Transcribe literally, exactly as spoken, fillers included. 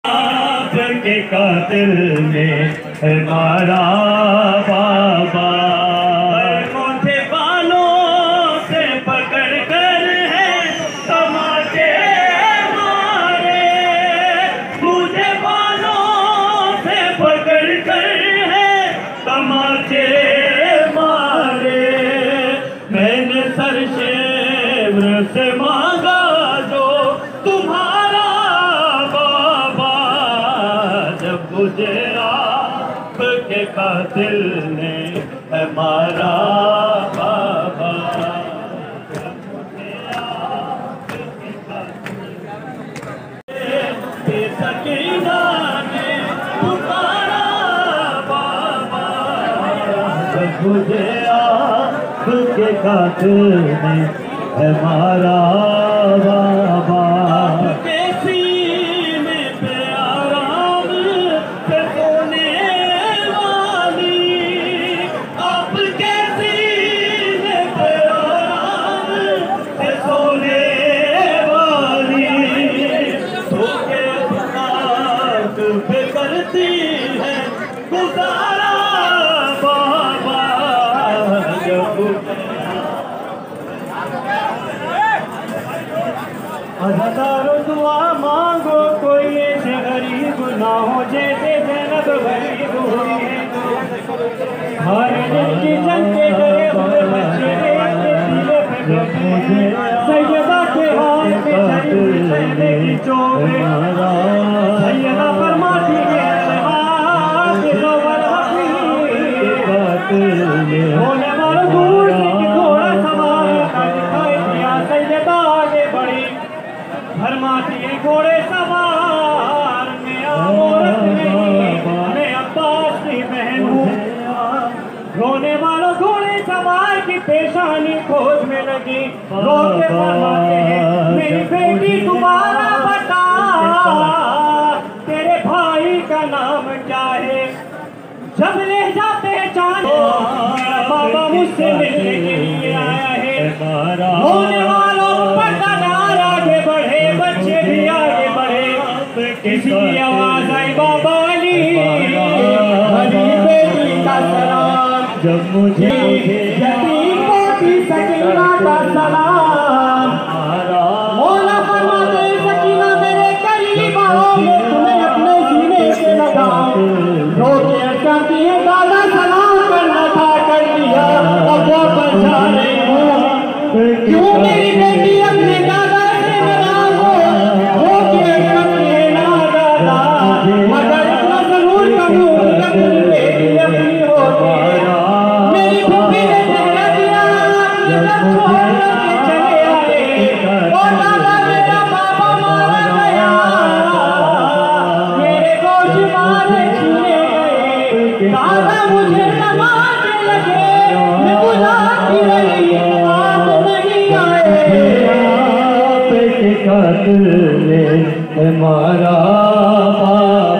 आपके कातिल ने हमारा बाबा मुझे बालों से पकड़ कर है तमाचे मारे, मुझे बालों से पकड़ कर है तमाचे मारे। मैंने सर शेवर से मांगा जो तुम्हारा बाबा, जब मुझे आपके कातिल ने हमारा बाबा, सकीना ने पुकारा बाबा, जब मुझे आपके कातिल ने हमारा बाबा। करती है गुजारा बाबा, हजारों दुआ मांगो कोई ऐसे गरीब ना हो जैसे जैनब गरीब हुई है। हर दिन की जनते करे हुए बच्चे सैयदा के हाथ में छड़ी सैयदे की चोट, सैयदा फरमाती है होने वालों दूर से थोड़ा सवार का दिखाई दिया, सैयदा आगे बढ़ी फरमाती है घोड़े सवार में औरत नहीं, मैं अब्बास की बहन हूँ। रोने वालों घोड़े सवार की पेशानी खोज में लगी, रोते फरमाते हैं मेरी बेटी तुम्हारा बता, तेरे भाई का नाम क्या है। जब ले जाते पहचाने बाबा मुझसे मिलने के लिए आया है। होने वालों पर आगे बढ़े, बच्चे भी आगे बढ़े, किसी की आवाज आई बाबा अली अली बेटी का सलाम, जब मुझे यतीम बेटी सकीना का सलाम। मौला फरमाते सकीना मेरे करीब आओ, मैं तुम्हें अपने सीने से लगाऊं। रोके करती है दादा सलाम करना था कर दिया, अब वापस जा रही हूँ। क्यों मेरी बेटी अपने दादा से नाराज हो, रोके करती है ना दादा, मगर इतना जरूर करूँ अपनी बेटी अपनी होगी। मेरी फूफी ने कह दिया सब छोड़ के चले आए, और दादा मेरा बाबा मारा गया, मेरे गोश मारे छीने गए, दादा मुझे नमाज़े लगे, मैं बुलाती रही आप नहीं आए। आपके कातिल ने हमारा